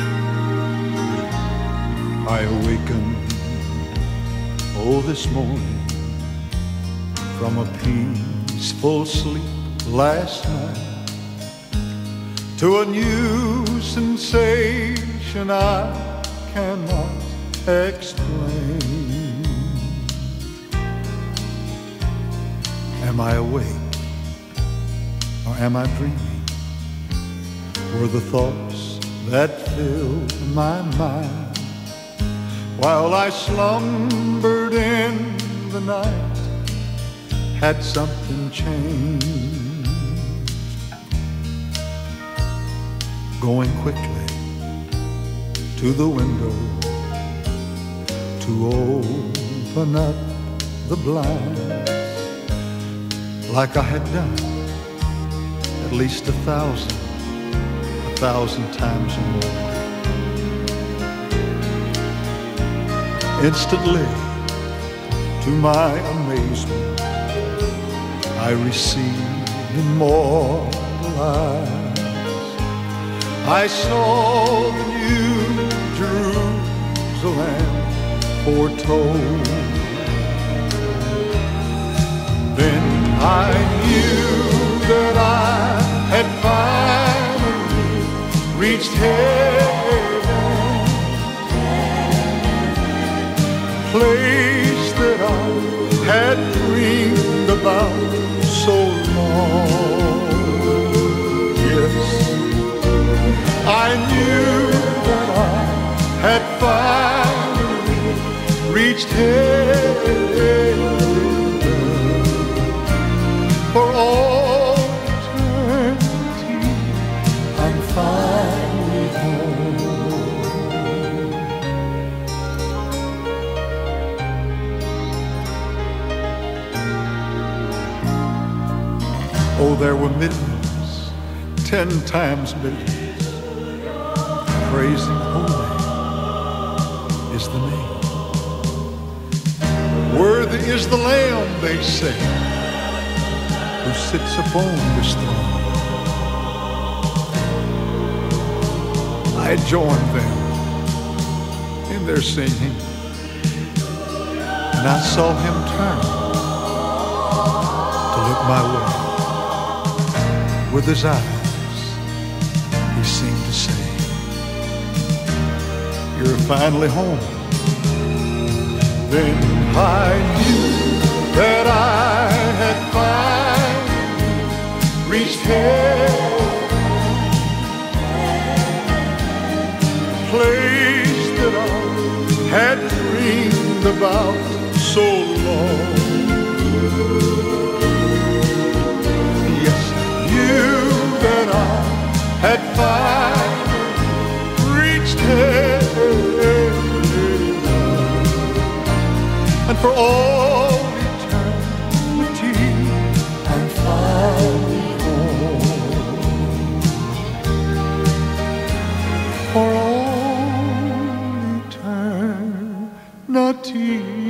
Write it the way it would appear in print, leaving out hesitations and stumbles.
I awakened, this morning from a peaceful sleep last night to a new sensation I cannot explain. Am I awake or am I dreaming? Were the thoughts that filled my mind while I slumbered in the night, had something changed? Going quickly to the window to open up the blinds, like I had done at least 1,000 times or more. Instantly, to my amazement, I received immortal eyes. I saw the new Jerusalem foretold. Then I knew that I had finally reached heaven, place that I had dreamed about so long. Yes, I knew that I had finally reached heaven. For all eternity, I'm finally home. Oh, there were millions, 10 times millions, praising holy is the name. Worthy is the Lamb, they say, who sits upon this throne. I joined them in their singing, and I saw him turn to look my way. With his eyes, he seemed to say, "You're finally home." Then I knew that I had finally reached heaven, place that I had dreamed about so long. Yes, I knew that I had finally reached heaven, and for all eternity, I'm finally home. For all eternity.